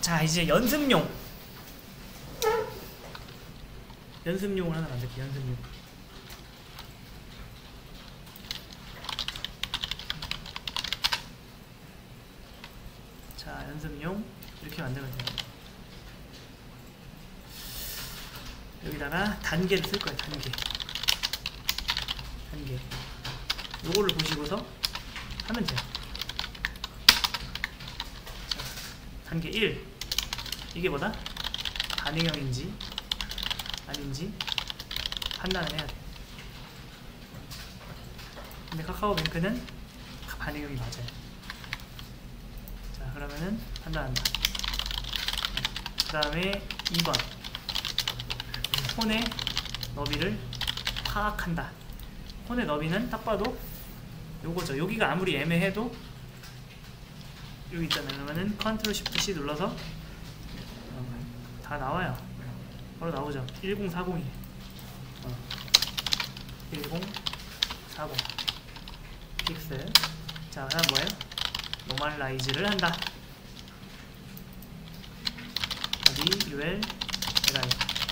자, 이제 연습용을 하나 만들게. 연습용. 자, 연습용 이렇게 만들면 돼요. 여기다가 단계를 쓸 거예요. 단계. 요거를 보시고서 하면 돼요. 자, 단계 1. 이게 뭐다? 반응형인지 아닌지 판단을 해야 돼. 근데 카카오뱅크는 반응형이 맞아요. 자, 그러면은 판단한다. 그 다음에 2번. 폰의 너비를 파악한다. 폰의 너비는 딱 봐도 요거죠. 여기가 아무리 애매해도 여기 있잖아요. 그러면은 컨트롤 쉬프트 C 눌러서 다 나와요. 바로 나오죠. 1040이 1040 픽셀. 자, 그다음 뭐예요? 노멀라이즈를 한다. 여기 UL LI.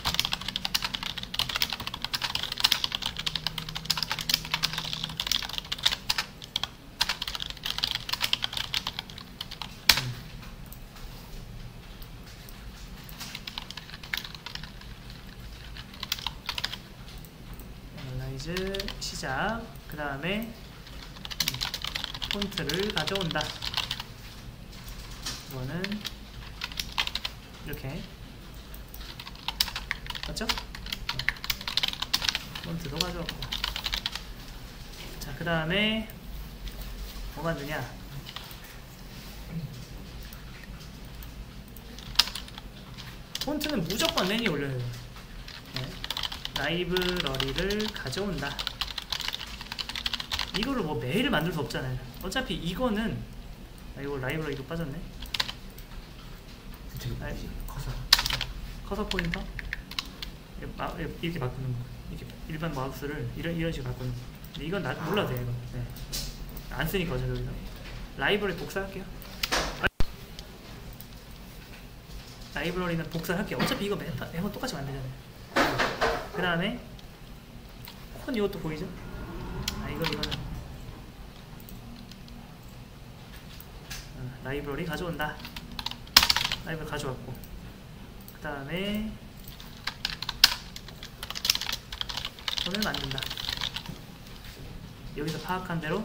시작. 그 다음에 폰트를 가져온다. 이거는 이렇게 맞죠? 폰트도 가져왔고. 자, 그 다음에 뭐 만드냐? 폰트는 무조건 맨 위에 올려야 돼요. 라이브러리를 가져온다. 이거를 뭐 매일 만들 수 없잖아요. 어차피 이거는 이거 라이브러리도 빠졌네. 커서 포인터 이렇게 바꾸는 거. 이렇게 일반 마우스를 이런 식으로 바꾸는 거. 근데 이건 몰라도 돼요. 이거. 네. 안 쓰니까 어차피 여기서 라이브러리 복사할게요. 라이브러리는 복사할게요. 어차피 이거 매번 똑같이 만들잖아요. 그 다음에 콘 이것도 보이죠? 이거는 라이브러리 가져온다. 라이브러리 가져왔고, 그 다음에 콘을 만든다. 여기서 파악한 대로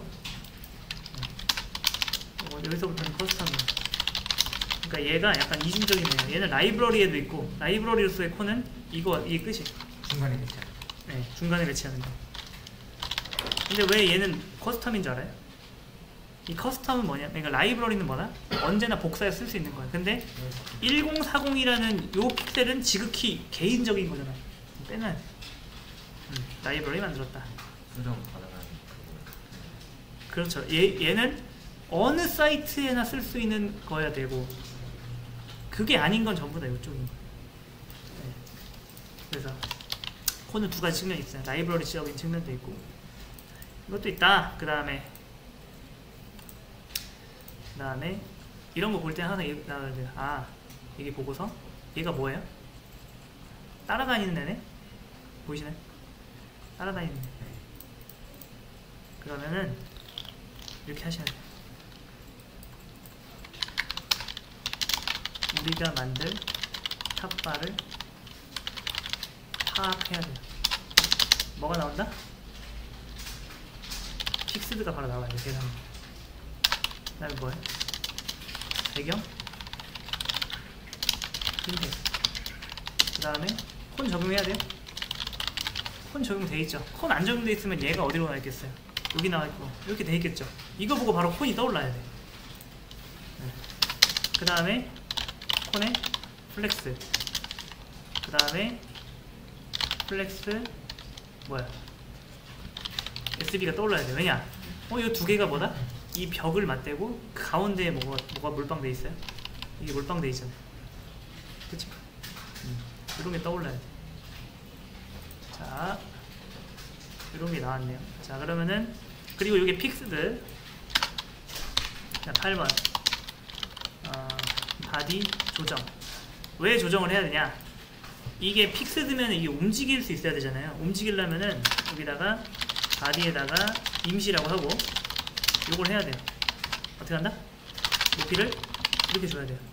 여기서부터는 커스텀이에요. 그러니까 얘가 약간 이중적이네요. 얘는 라이브러리에도 있고, 라이브러리로서의 콘은 이게 끝이. 중간에 배치하는. 네, 중간에 배치하는 거. 근데 왜 얘는 커스텀인 줄 알아요? 이 커스텀은 뭐냐? 그러니까 라이브러리는 뭐다? 언제나 복사해서 쓸 수 있는 거야. 근데 1040이라는 요 픽셀은 지극히 개인적인 거잖아요. 빼놔야 돼. 라이브러리 만들었다. 수정 받아가는 그렇죠. 얘는 어느 사이트에나 쓸 수 있는 거야 되고, 그게 아닌 건 전부 다 이쪽인 거예요. 네. 그래서 콘은 두 가지 측면이 있어요. 라이브러리적인 측면도 있고, 이것도 있다. 그 다음에 이런 거 볼 때 항상 나와야 돼요. 아, 이게 보고서 얘가 뭐예요? 따라다니는 애네? 보이시나요? 따라다니는 애. 그러면은 이렇게 하셔야 돼요. 우리가 만들 탑바를 파악해야 돼요. 뭐가 나온다? 픽스드가 바로 나와요. 계산. 그 다음에 뭐예요? 배경? 핀텍스. 그 다음에 콘 적용해야 돼요? 콘 적용돼 있죠? 콘 안 적용돼 있으면 얘가 어디로 나 있겠어요? 여기 나와 있고 이렇게 돼 있겠죠? 이거 보고 바로 콘이 떠올라야 돼. 네. 그 다음에 콘에 플렉스. 그 다음에 플렉스 뭐야? SB가 떠올라야 돼. 왜냐? 이 두 개가 뭐다? 이 벽을 맞대고 그 가운데에 뭐가 몰빵돼 있어요? 이게 몰빵돼 있잖아요. 그치? 이런 게 떠올라야 돼. 자, 이런 게 나왔네요. 자, 그러면은 그리고 이게 픽스드. 자, 8번 바디 조정. 왜 조정을 해야 되냐? 이게 픽스드면 이게 움직일 수 있어야 되잖아요. 움직이려면은 여기다가 바디에다가 임시라고 하고 요걸 해야 돼요. 어떻게 한다? 높이를 이렇게 줘야 돼요.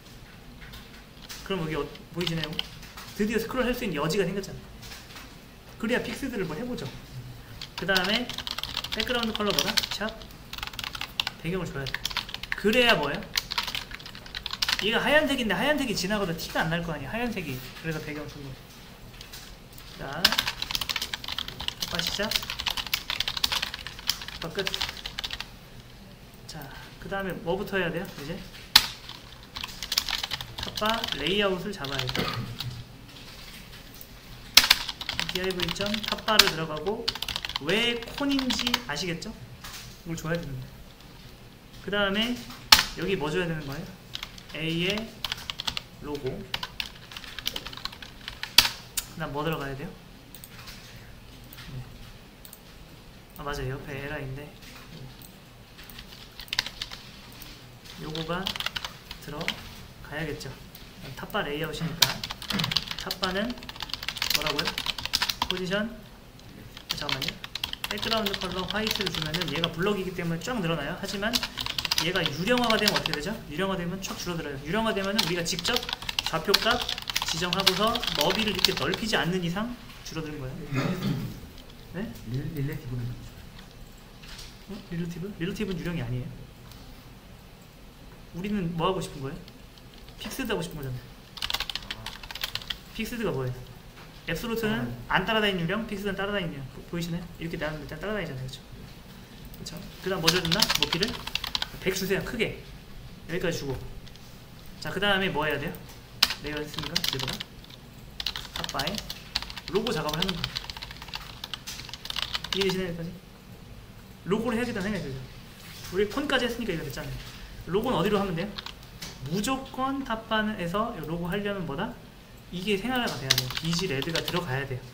그럼 여기 보이시나요? 드디어 스크롤 할 수 있는 여지가 생겼잖아요. 그래야 픽스드를 뭐 해보죠. 그 다음에 백그라운드 컬러 뭐다? 샵 배경을 줘야 돼. 그래야 뭐예요? 얘가 하얀색인데 하얀색이 지나가도 티가 안 날 거 아니야. 하얀색이. 그래서 배경 준 거예요. 자, 탑바 시작. 탑바 끝. 자, 그 다음에 뭐부터 해야 돼요? 이제 탑바 레이아웃을 잡아야 돼요. div. 탑바를 들어가고 왜 콘인지 아시겠죠? 이걸 줘야 되는데. 그 다음에 여기 뭐 줘야 되는 거예요? A의 로고. 그 다음 뭐 들어가야 돼요? 네. 아 맞아요. 옆에 에라인데 요거가 들어가야겠죠. 탑바 레이아웃이니까 탑바는 뭐라고요? 포지션 잠깐만요. 백그라운드 컬러 화이트를 주면은 얘가 블럭이기 때문에 쫙 늘어나요. 하지만 얘가 유령화가 되면 어떻게 되죠? 유령화되면 쫙 줄어들어요. 유령화되면 우리가 직접 좌표값 지정하고서 너비를 이렇게 넓히지 않는 이상 줄어드는 거예요. 네? 릴레티브는 릴러티브? 릴러티브는 유령이 아니에요. 우리는 뭐 하고 싶은 거예요? 픽스드 하고 싶은 거잖아요. 픽스드가 뭐예요? 앱솔루트는 안 따라다니는 유령, 픽스드는 따라다니는 유령. 보이시나요? 이렇게 나는 일단 따라다니잖아요. 그렇죠? 그 다음 뭐 줘준다? 높이를 100 주세요. 크게. 여기까지 주고. 자, 그 다음에 뭐 해야 돼요? 내가 했으니까 얘보다 탑바에 로고 작업을 하는 거예요. 이해되시나요? 여기까지? 로고를 해야겠다는 생각이 들죠. 우리 폰까지 했으니까 이거 됐잖아요. 로고는 어디로 하면 돼요? 무조건 탑바에서 로고 하려면 뭐다? 이게 생활화가 돼야 돼요. 비지 레드가 들어가야 돼요.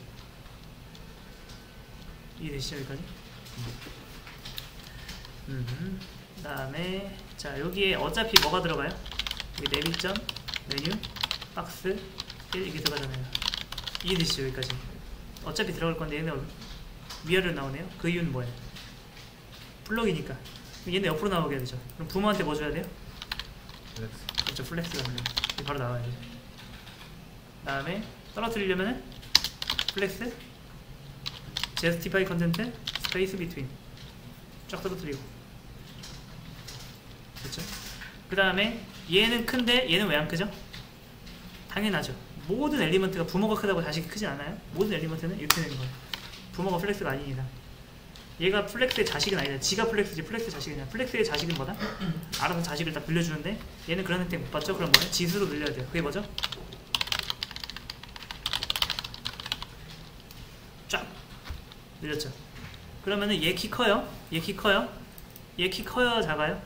이해되시죠? 여기까지? 그 다음에 자 여기에 어차피 뭐가 들어가요? 여기 내비점, 메뉴, 박스 1 이게 들어가잖아요. 이해되시죠? 여기까지? 어차피 들어갈 건데 얘네 위아래로 나오네요. 그 이유는 뭐예요? 블럭이니까 얘네 옆으로 나오게 되죠. 그럼 부모한테 뭐 줘야 돼요? 플렉스. 그렇죠. 플렉스가 바로 나와야 돼요. 그 다음에 떨어뜨리려면은 플렉스 justify content space between 쫙 떨어뜨리고. 그렇죠? 그 다음에 얘는 큰데 얘는 왜 안 크죠? 당연하죠. 모든 엘리먼트가 부모가 크다고 자식이 크지 않아요? 모든 엘리먼트는 이렇게 되는 거예요. 부모가 플렉스가 아닙니다. 얘가 플렉스의 자식은 아니다. 지가 플렉스지 플렉스의 자식이냐. 플렉스의 자식은 뭐다? 알아서 자식을 다 빌려주는데 얘는 그런 혜택 못 받죠? 그럼 뭐예요? 지수로 늘려야 돼요. 그게 뭐죠? 쫙 늘렸죠. 그러면은 얘 키 커요? 얘 키 커요? 얘 키 커요? 작아요?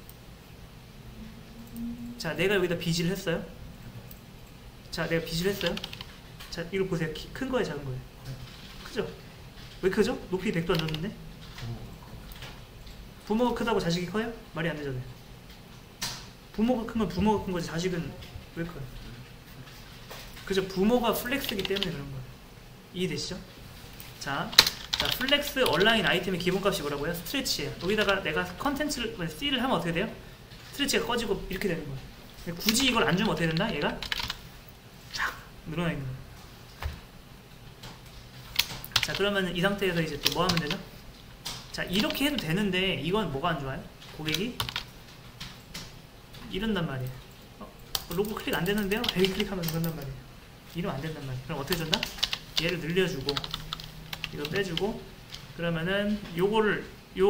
자, 내가 여기다 비지를 했어요. 자, 내가 비지를 했어요. 자, 이거 보세요. 키 큰 거예요? 작은 거예요? 크죠? 왜 크죠? 높이 100도 안 줬는데? 부모가 크다고 자식이 커요? 말이 안 되잖아요. 부모가 큰 건 부모가 큰 거지 자식은 왜 커요? 그죠? 부모가 플렉스이기 때문에 그런 거예요. 이해되시죠? 자, 플렉스 얼라인 아이템의 기본값이 뭐라고요? 스트레치예요. 여기다가 내가 컨텐츠를 C를 하면 어떻게 돼요? 스트레치가 꺼지고 이렇게 되는 거예요. 굳이 이걸 안 주면 어떻게 된다? 얘가 쫙 늘어나 있는 거예요. 자, 그러면 이 상태에서 이제 또 뭐 하면 되죠? 자, 이렇게 해도 되는데 이건 뭐가 안 좋아요? 고객이 이런단 말이에요. 로고 클릭 안 되는데요? 여기 클릭하면서 그런단 말이에요. 이러면 안 된단 말이에요. 그럼 어떻게 준다? 얘를 늘려주고 이거 빼주고 그러면은 요거를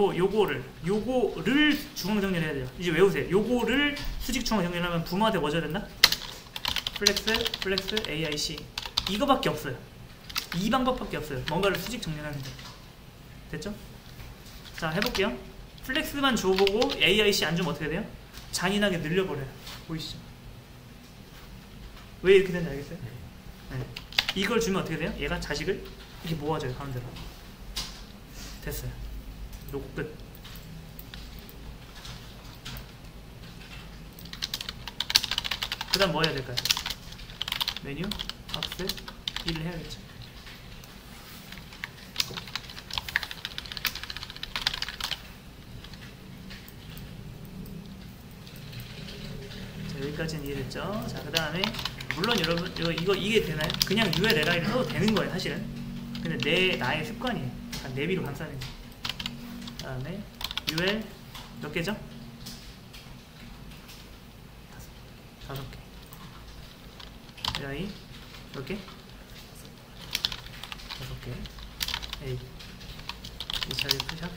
중앙 정렬해야 돼요. 이제 외우세요. 요거를 수직 중앙 정렬하면 부모한테 뭐 줘야 된다? 플렉스 AIC 이거밖에 없어요. 이 방법밖에 없어요. 뭔가를 수직 정렬하는 거. 됐죠? 자, 해볼게요. 플렉스만 줘보고 AIC 안 주면 어떻게 돼요? 잔인하게 늘려버려요. 보이시죠? 왜 이렇게 되는지 알겠어요? 네. 이걸 주면 어떻게 돼요? 얘가 자식을 이렇게 모아줘요. 가운데로. 됐어요. 로고 끝. 그 다음 뭐 해야 될까요? 메뉴, 박스, 1을 해야겠죠. 자, 여기까지는 이해됐죠? 자, 그 다음에 물론 여러분 이게 되나요? 그냥 ULLI를 써도 되는 거예요, 사실은. 근데 나의 습관이에요. 약간 내비로 감싸는 거. 그 다음에 UL 몇 개죠? 5개. LI 몇 개? 5개. A 이 자리 푸샵.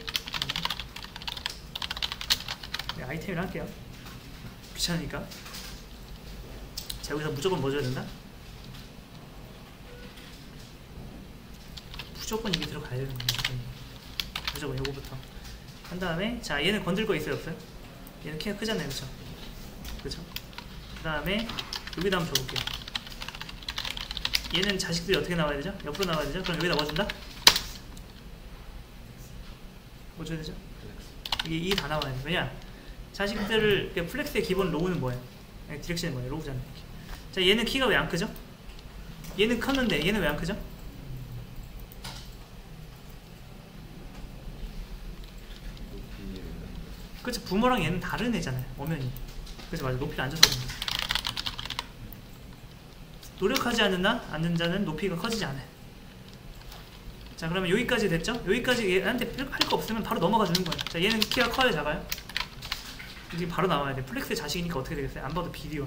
네, 아이템을 할게요. 귀찮으니까. 자, 여기서 무조건 뭐 줘야 된다? 무조건 이게 들어가야 되는 거예요. 무조건 요거부터 한 다음에, 자, 얘는 건들 거 있어요, 없어요? 얘는 키가 크잖아요, 그쵸? 그쵸? 그 다음에 여기다 한번 줘볼게요. 얘는 자식들이 어떻게 나와야 되죠? 옆으로 나와야 되죠? 그럼 여기다 뭐 준다? 뭐 줘야 되죠? 이게 다 나와야 돼. 왜냐? 자식들을, 플렉스의 기본 로우는 뭐예요? 디렉션이 뭐예요? 로우잖아요. 자, 얘는 키가 왜 안 크죠? 얘는 컸는데 얘는 왜 안 크죠? 그렇죠. 부모랑 얘는 다른 애잖아요. 엄연히. 그래서 맞아. 높이를 안 줘서 그런 거예요. 노력하지 않는 자는 높이가 커지지 않아요. 자, 그러면 여기까지 됐죠? 여기까지 얘한테 할 거 없으면 바로 넘어가 주는 거예요. 자, 얘는 키가 커요, 작아요? 이게 바로 나와야 돼. 플렉스의 자식이니까 어떻게 되겠어요? 안 봐도 비디오.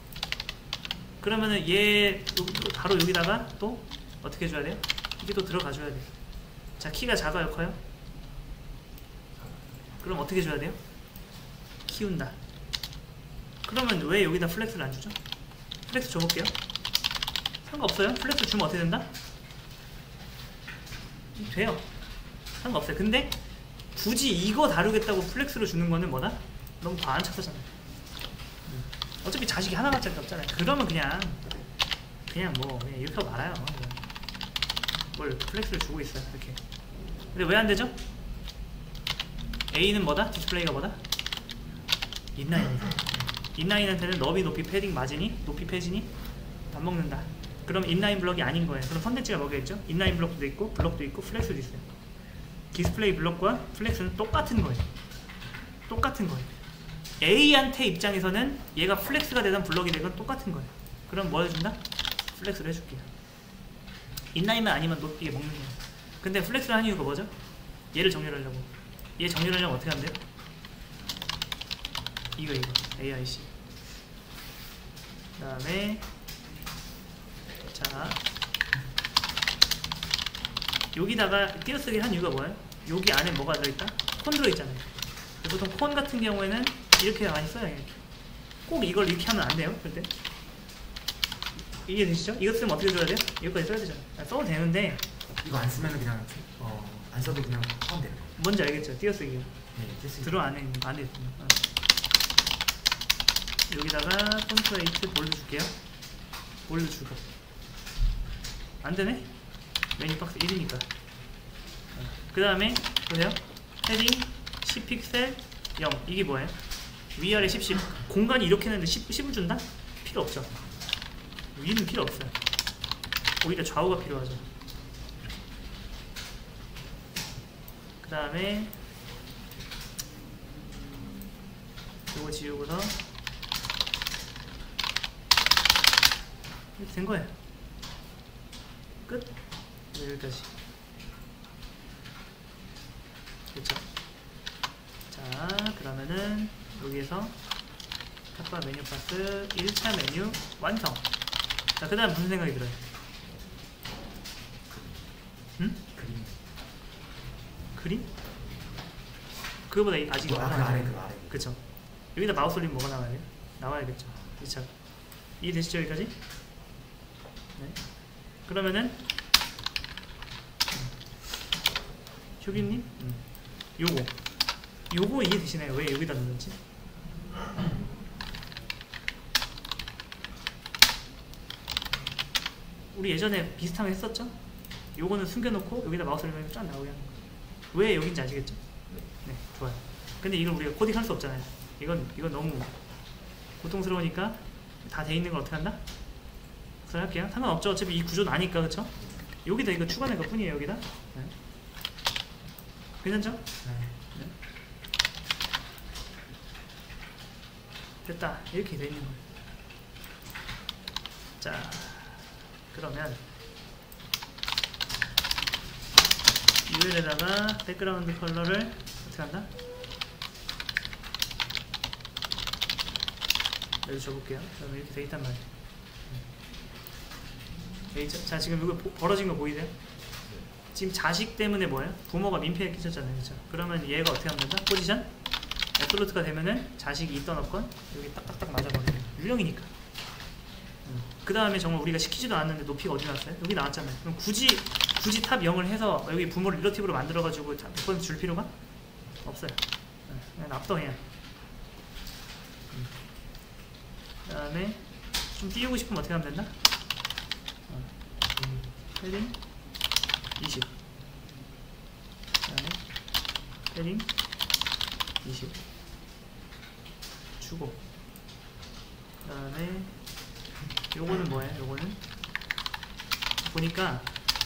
그러면은 얘 바로 여기다가 또 어떻게 해줘야 돼요? 이게 또 들어가 줘야 돼요. 자, 키가 작아요, 커요? 그럼 어떻게 줘야 돼요? 키운다. 그러면 왜 여기다 플렉스를 안 주죠? 플렉스 줘볼게요. 상관없어요. 플렉스 주면 어떻게 된다? 돼요. 상관없어요. 근데 굳이 이거 다루겠다고 플렉스를 주는 거는 뭐다? 너무 과한 척하잖아요. 어차피 자식이 하나밖에 없잖아요. 그러면 그냥 뭐 그냥 이렇게 하고 말아요. 뭘 플렉스를 주고 있어요. 이렇게. 근데 왜 안 되죠? A는 뭐다? 디스플레이가 뭐다? 인라인이다. 인라인한테는 너비, 높이, 패딩, 마진이, 높이, 패진이 안 먹는다. 그럼 인라인 블럭이 아닌 거예요. 그럼 선택지가 뭐겠죠? 인라인 블럭도 있고, 블럭도 있고, 플렉스도 있어요. 디스플레이 블럭과 플렉스는 똑같은 거예요. 똑같은 거예요. A한테 입장에서는 얘가 플렉스가 되든 블럭이 되든 똑같은 거예요. 그럼 뭐 해준다? 플렉스를 해줄게요. 인라인만 아니면 높이에 먹는 거예요. 근데 플렉스를 한 이유가 뭐죠? 얘를 정렬하려고. 얘 정렬하려면 어떻게 하면 돼요? 이거 AIC. 그 다음에 자, 여기다가 띄어쓰기 한 이유가 뭐예요? 여기 안에 뭐가 들어있다? 콘 들어있잖아요. 보통 콘 같은 경우에는 이렇게 많이 써요. 이렇게. 꼭 이걸 이렇게 하면 안 돼요. 그때 이해되시죠? 이거 쓰면 어떻게 줘야 돼요? 이거까지 써야 되잖아요. 써도 되는데 이거 안 쓰면 그냥 안 써도 그냥 하면 돼요. 뭔지 알겠죠? 띄어쓰기가. 네, 띄어쓰기. 들어 안에 있는 거 안에 있는 거. 여기다가 폰트 웨이트 볼드 줄게요. 볼드 주고. 안 되네? 메뉴 박스 1이니까. 그 다음에 보세요. 헤딩 10픽셀 0. 이게 뭐예요? 위아래 10. 공간이 이렇게 했는데 10을 준다? 필요 없죠. 위는 필요 없어요. 오히려 좌우가 필요하죠. 그 다음에 이거 지우고서 이렇게 된 거예요. 끝. 네, 여기까지. 그렇죠. 자, 그러면은 여기에서 탑바 메뉴 파스 1차 메뉴 완성. 자, 그 다음 무슨 생각이 들어요? 응? 그림? 그거보다 아직 그 아래. 그쵸. 여기다 마우스 올리면 뭐가 나와야 돼요? 나와야겠죠. 2차. 이해되시죠, 여기까지? 네. 그러면은 휴빈님? 요거 이해되시나요? 왜 여기다 넣는지? 우리 예전에 비슷한 거 했었죠? 요거는 숨겨놓고 여기다 마우스 올리면 쫙 나오게 하는 거예요. 왜 여긴지 아시겠죠? 네, 좋아요. 근데 이걸 우리가 코딩할 수 없잖아요. 이건 너무 고통스러우니까 다 돼 있는 걸 어떻게 한다? 구설할게요. 상관없죠. 어차피 이 구조는 아니까, 그쵸? 여기다 이거 추가된 것 뿐이에요, 여기다. 네. 괜찮죠? 네. 됐다. 이렇게 돼 있는 거예요. 자, 그러면 UL에다가 백그라운드 컬러를 어떻게 한다? 여기 줘볼게요. 그러면 이렇게 돼 있단 말이에요. 자, 지금 이거 벌어진 거 보이세요? 지금 자식 때문에 뭐예요? 부모가 민폐에 끼쳤잖아요, 그렇죠? 그러면 얘가 어떻게 하면 된다? 포지션 애플로트가 되면은 자식이 있던 없건 여기 딱딱딱 맞아버려요. 유령이니까. 그 다음에 정말 우리가 시키지도 않았는데 높이가 어디 나왔어요? 여기 나왔잖아요. 그럼 굳이 탑 0을 해서 여기 부모를 릴러티브로 만들어가지고 100% 줄 필요가 없어요. 그냥 납도 그냥. 그 다음에 좀 띄우고 싶으면 어떻게 하면 된다? 패딩 20. 그 다음에 패딩 20 주고, 그 다음에 요거는 뭐예요? 요거는 보니까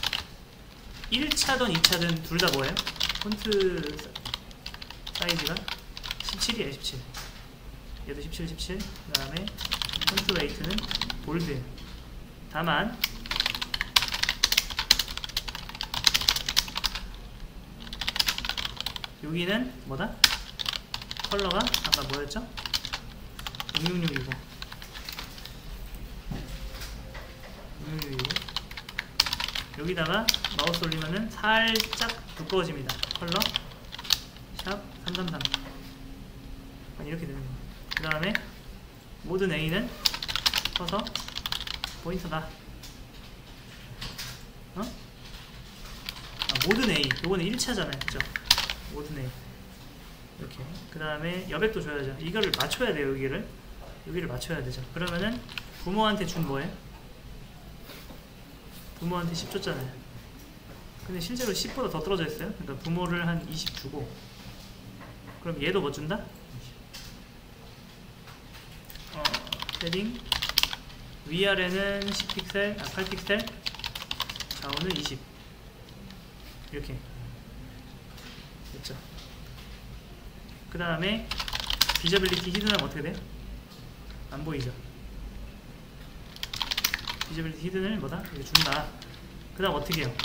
1차든 2차든 둘 다 뭐예요? 폰트 사이즈가 17이에요. 17. 얘도 17, 17. 그 다음에 폰트 웨이트는 볼드예요. 다만 여기는 뭐다? 컬러가 아까 뭐였죠? 666이고 666이고 여기다가 마우스 올리면은 살짝 두꺼워집니다. 컬러 샵 333 이렇게 되는 거예요. 그 다음에 모든 A는 서서 포인터다. 모든 A 요거는 1차잖아요, 그죠? 모든 A 이렇게. 그 다음에 여백도 줘야죠. 이거를 맞춰야 돼요. 여기를 맞춰야 되죠. 그러면은 부모한테 준 뭐예요? 부모한테 10 줬잖아요. 근데 실제로 10보다 더 떨어져 있어요. 그러니까 부모를 한 20 주고, 그럼 얘도 뭐 준다? 패딩 위아래는 10픽셀, 8픽셀, 좌우는 20 이렇게 됐죠. 그 다음에 비저빌리티 히든하면 어떻게 돼요? 안 보이죠? 비저빌리티 히든을 뭐다? 이렇게 준다. 그 다음 어떻게 해요?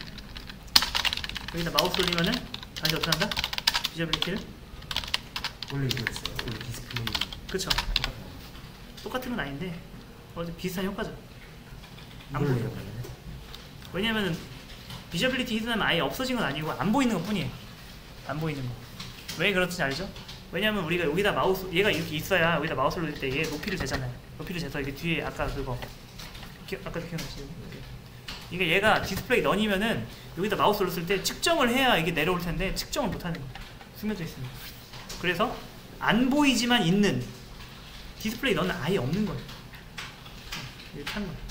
여기다 마우스 올리면은 다시 어떻게 한다? 비저빌리티를 원래 이거였어요. 원래 디스플레이. 그쵸. 똑같은 건 아닌데 어제 비슷한 효과죠. 안 이걸로 보여요. 해요. 왜냐면은 비저빌리티 히든하면 아예 없어진 건 아니고 안 보이는 것 뿐이에요. 안 보이는 거. 왜 그렇지 알죠? 왜냐면 우리가 여기다 마우스, 얘가 이렇게 있어야 여기다 마우스를 올릴 때 얘 높이를 재잖아요. 높이를 재서 이게 뒤에 아까 그거 아까도 기억나시죠? 이게 얘가 디스플레이 넌이면은 여기다 마우스 올렸을 때 측정을 해야 이게 내려올 텐데 측정을 못 하는 거예요. 숨겨져 있습니다. 그래서 안 보이지만 있는 디스플레이 넌은 아예 없는 거예요. 이렇게 하는 거예요.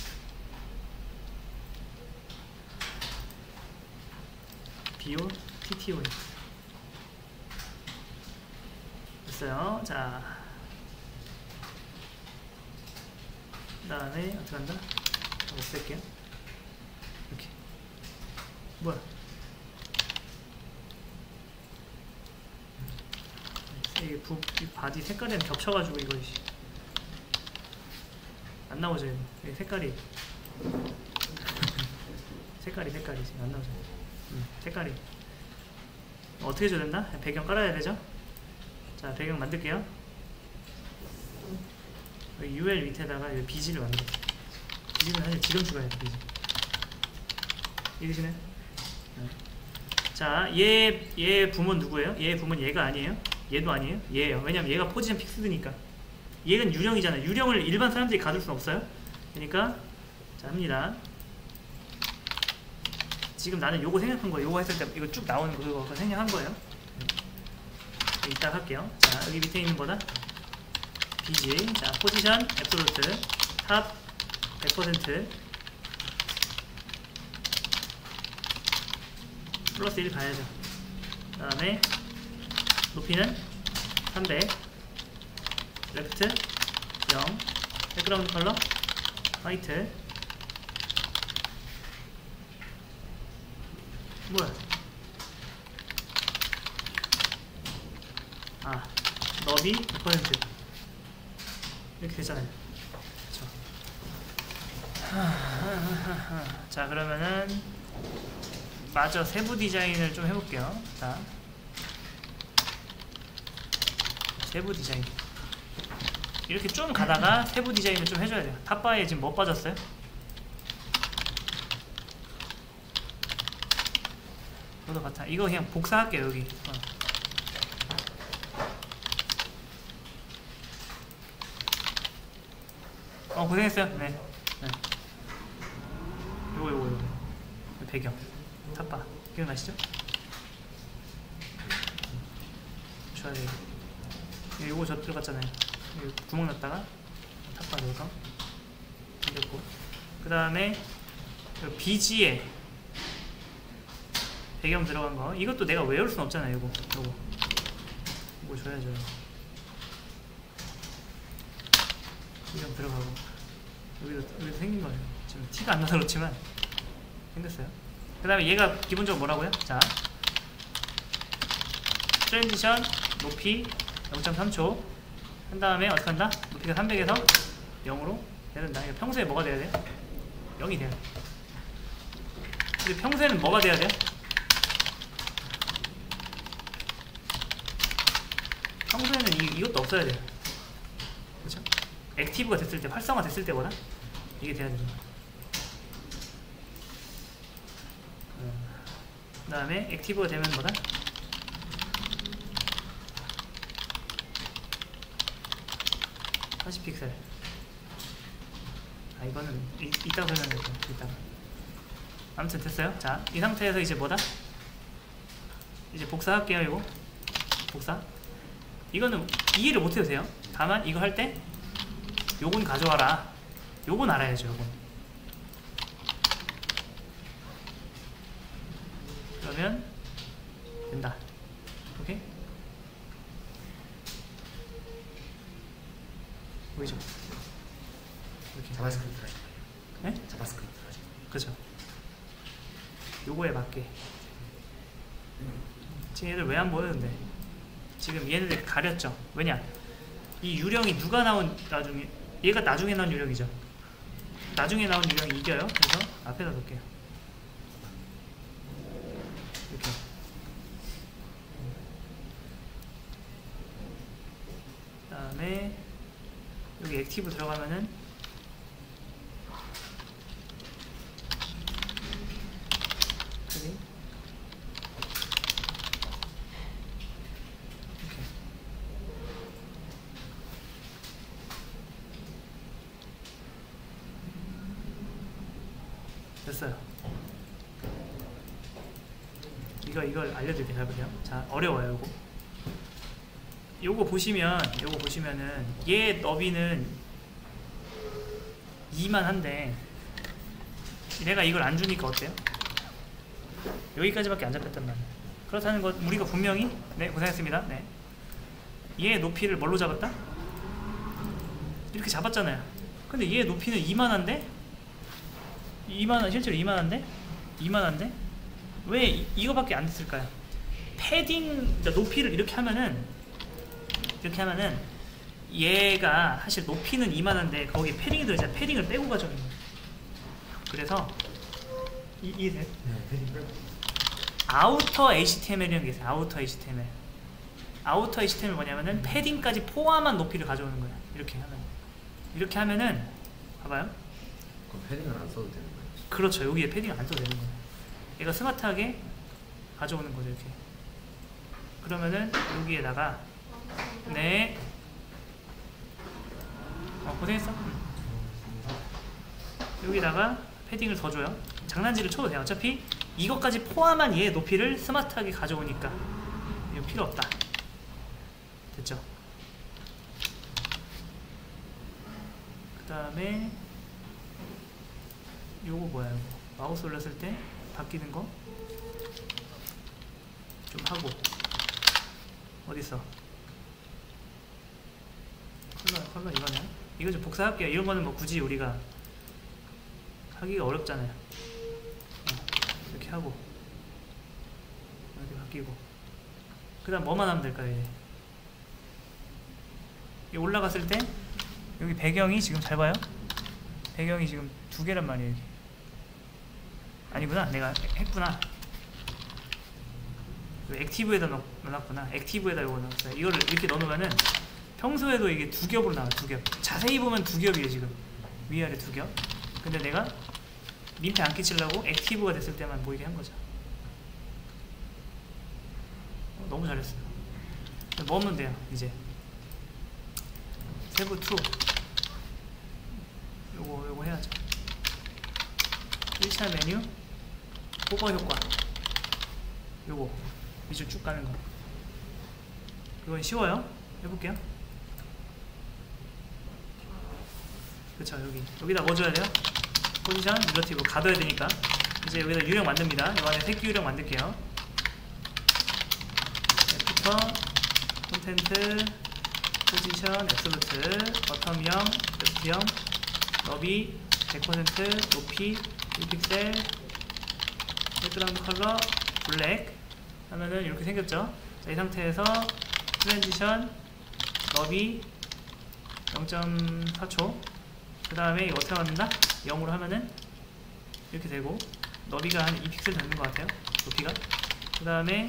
BO, TTO 됐어요. 자, 그 다음에 어떻게 한다? 없앨게요. 이렇게. 뭐야? 이게 이 바디 색깔이랑 겹쳐가지고 이거 안 나오죠. 이거 색깔이 지금 안 나오죠. 색깔이 어떻게 줘야 된다? 배경 깔아야 되죠? 자, 배경 만들게요. 여기 UL 밑에다가 여기 BG를 만들었어요. BG는 사실 지금 추가해요. BG 읽으시네? 네. 자, 얘 부모는 누구예요? 얘 부모는 얘가 아니에요? 얘도 아니에요? 얘예요. 왜냐면 얘가 포지션 픽스드니까. 얘는 유령이잖아요. 유령을 일반 사람들이 가둘 수는 없어요. 그러니까 자, 합니다. 지금 나는 요거 생각한 거예요. 요거 했을 때 이거 쭉 나오는 거 그거 생각한 거예요. 이따 할게요. 자, 여기 밑에 있는 거다. BG. 자, 포지션 앱솔루트 탑 100% 플러스 1 가야죠. 그 다음에 높이는 300 레프트 0 백그라운드 컬러 화이트. 뭐야? 아, 너비 100% 이렇게 되잖아요. 그쵸? 자, 그러면은 마저 세부 디자인을 좀 해볼게요. 자, 세부 디자인 이렇게 좀 가다가 세부 디자인을 좀 해줘야 돼요. 탑바에 지금 뭐 빠졌어요? 저도 같아. 이거 그냥 복사할게요. 여기 고생했어요. 네. 요거 배경 탑바 기억나시죠? 줘야 돼요. 요거 저 들어갔잖아요. 여기 구멍 났다가 탑바 넣어서 당겼고, 그 다음에 BG에 배경 들어간 거, 이것도 내가 외울 순 없잖아요. 요거 줘야죠. 배경 들어가고, 여기도 생긴 거예요. 지금 티가 안 나서 그렇지만 생겼어요. 그 다음에 얘가 기본적으로 뭐라고요? 자, 트랜지션 높이 0.3초 한 다음에 어떻게 한다? 높이가 300에서 0으로 해야 된다. 이거 평소에 뭐가 돼야 돼요? 0이 돼요. 근데 평소에는 뭐가 돼야 돼요? 평소에는 이것도 없어야 돼요. 그렇죠? 액티브가 됐을 때, 활성화 됐을 때보다 이게 돼야 됩니다. 그 다음에 액티브가 되면 뭐다? 픽셀. 아, 이거는 이따가 설명할게요. 이따가. 아무튼 됐어요. 자, 이 상태에서 이제 뭐다? 이제 복사할게요. 이거 복사. 이거는 이해를 못해도 돼요. 다만 이거 할 때 요건 가져와라. 요건 알아야죠. 요건. 그러면 된다. 오케이? 보이죠? 이렇게. 자바스크립트 하죠. 네? 자바스크립트 하죠. 그죠. 요거에 맞게. 지금 얘들 왜 안 보여? 근데 지금 얘네들 가렸죠. 왜냐? 이 유령이 누가 나온 나중에, 얘가 나중에 나온 유령이죠. 나중에 나온 유령이 이겨요. 그래서 앞에다 놓을게요. 이렇게. 그 다음에 여기 액티브 들어가면은 여기 이렇게 됐어요. 이걸 알려드릴게요. 잘 보세요. 자, 어려워요. 요거 보시면은 얘 너비는 2만 한데 내가 이걸 안 주니까 어때요? 여기까지밖에 안 잡혔단 말이에요. 그렇다는 것 우리가 분명히, 네, 고생했습니다. 네, 얘 높이를 뭘로 잡았다? 이렇게 잡았잖아요. 근데 얘 높이는 2만한데? 2만한, 실제로 2만한데? 2만한데? 왜 이거밖에 안 됐을까요? 패딩, 높이를 이렇게 하면은 얘가 사실 높이는 이만한데 거기에 패딩이 들어있잖아요. 패딩을 빼고 가져오는 거예요. 그래서 이해돼요? 네, 패딩 빼고. 아우터 HTML이라는 게 있어요. 아우터 HTML. 아우터 HTML 뭐냐면은 패딩까지 포함한 높이를 가져오는 거예요. 이렇게 하면은 봐봐요. 그럼 패딩을 안 써도 되는 거예요? 그렇죠. 여기에 패딩을 안 써도 되는 거예요. 얘가 스마트하게 가져오는 거죠. 이렇게. 그러면은 여기에다가, 네, 고생했어. 여기다가 패딩을 더 줘요. 장난질을 쳐도 돼요. 어차피 이것까지 포함한 얘의 높이를 스마트하게 가져오니까 이거 필요 없다. 됐죠? 그 다음에 요거 뭐야, 이거 마우스 올렸을 때 바뀌는 거 좀 하고. 어딨어? 컬러 이거네. 이거 좀 복사할게요. 이런 거는 뭐 굳이 우리가 하기가 어렵잖아요. 이렇게 하고 이렇게 바뀌고 그 다음 뭐만 하면 될까요? 이게 올라갔을 때 여기 배경이 지금 잘 봐요? 배경이 지금 두 개란 말이에요. 여기. 아니구나, 내가 했구나. 액티브에다 넣어놨구나. 액티브에다 이거 넣었어요. 이거를 이렇게 넣어놓으면은 평소에도 이게 두 겹으로 나와요. 두 겹. 자세히 보면 두 겹이에요. 지금 위아래 두 겹. 근데 내가 민폐 안 끼치려고 액티브가 됐을 때만 보이게 한 거죠. 너무 잘했어요. 뭐 하면 돼요? 이제 세부 2 요거 해야죠. 1차 메뉴 호버 효과 요거 밑으로 쭉 가는 거. 이건 쉬워요. 해볼게요. 그쵸, 여기다 뭐 줘야 돼요? 포지션, 릴러티브 가둬야 되니까 이제 여기다 유령 만듭니다. 이 안에 새끼 유령 만들게요. 애프터, 콘텐트, 포지션, 앱솔루트, 버텀형, 레프트형, 너비, 100%, 높이, 1픽셀, 백그라운드 컬러, 블랙 하면은 이렇게 생겼죠. 자, 이 상태에서 트랜지션, 너비 0.4초 그 다음에 이거 어떻게 만든다? 0으로 하면은 이렇게 되고 너비가 한 2픽셀 되는 것 같아요. 높이가. 그 다음에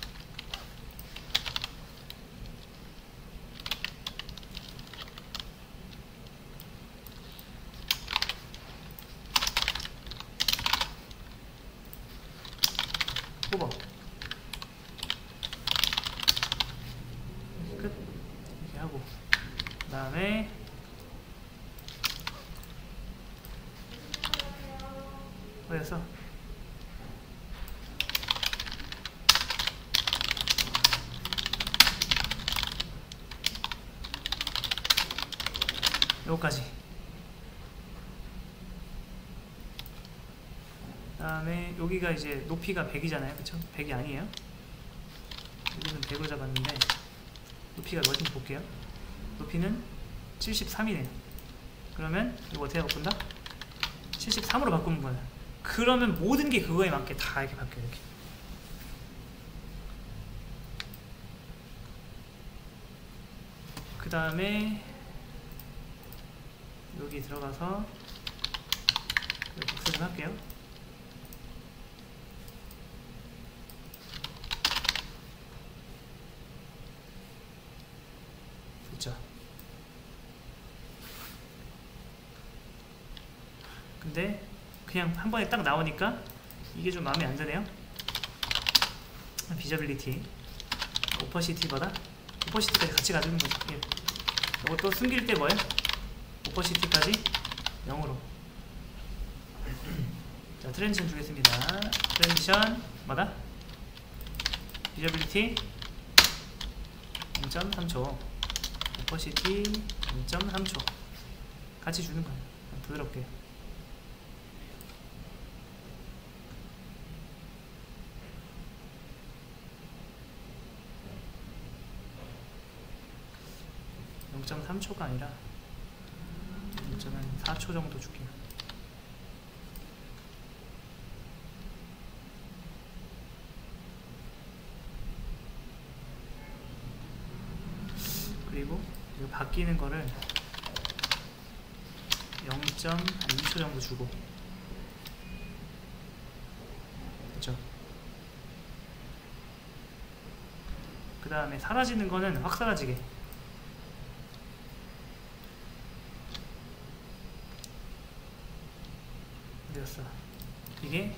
뽑아. 끝. 이렇게 하고 그 다음에 어디였어? 요거까지. 그 다음에 여기가 이제 높이가 100이잖아요. 그쵸? 100이 아니에요. 여기는 100을 잡았는데 높이가 몇인지 볼게요. 높이는 73이네요. 그러면 이거 어떻게 바꾼다? 73으로 바꾸는 거예요. 그러면 모든 게 그거에 맞게 다 이렇게 바뀌어요. 이렇게. 그 다음에 여기 들어가서 복사 좀 할게요. 됐죠? 근데 그냥 한 번에 딱 나오니까 이게 좀 마음에 안 드네요. 비저빌리티, 오퍼시티보다 오퍼시티까지 같이 가지는 거죠. 예. 이것도 숨길 때 뭐예요? 오퍼시티까지 0으로. 자, 트랜지션 주겠습니다. 트랜지션 뭐다? 비저빌리티 0.3초, 오퍼시티 0.3초 같이 주는 거예요. 부드럽게. .3초가 아니라 0.4초 정도 줄게요. 그리고 이거 바뀌는 거를 0.2초 정도 주고, 그쵸? 그 다음에 사라지는 거는 확 사라지게. 되었어. 이게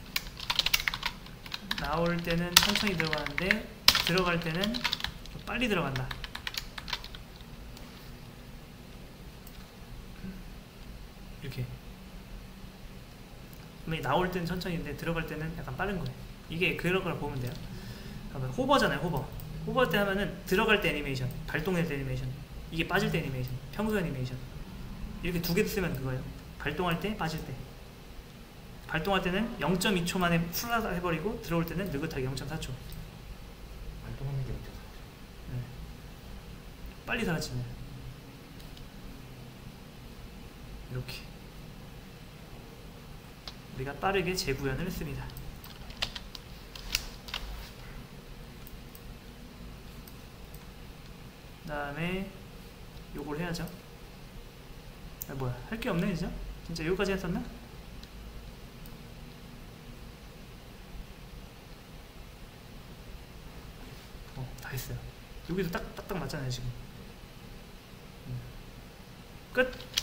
나올 때는 천천히 들어가는데 들어갈 때는 좀 빨리 들어간다. 이렇게 나올 때는 천천히인데 들어갈 때는 약간 빠른 거예요. 이게 그런 걸 보면 돼요. 그러면 호버잖아요. 호버 때 하면은 들어갈 때 애니메이션, 발동할 때 애니메이션, 이게 빠질 때 애니메이션, 평소 애니메이션, 이렇게 두 개 쓰면 그거예요. 발동할 때, 빠질 때. 발동할 때는 0.2초 만에 풀라 해버리고 들어올 때는 느긋하게 0.4초. 발동하는 게 어때요? 네. 빨리 사라지네. 이렇게 우리가 빠르게 재구현을 했습니다. 그 다음에 요걸 해야죠. 아 뭐야 할 게 없네 진짜? 진짜 여기까지 했었나? 다 했어요. 여기도 딱딱 맞잖아요 지금. 끝!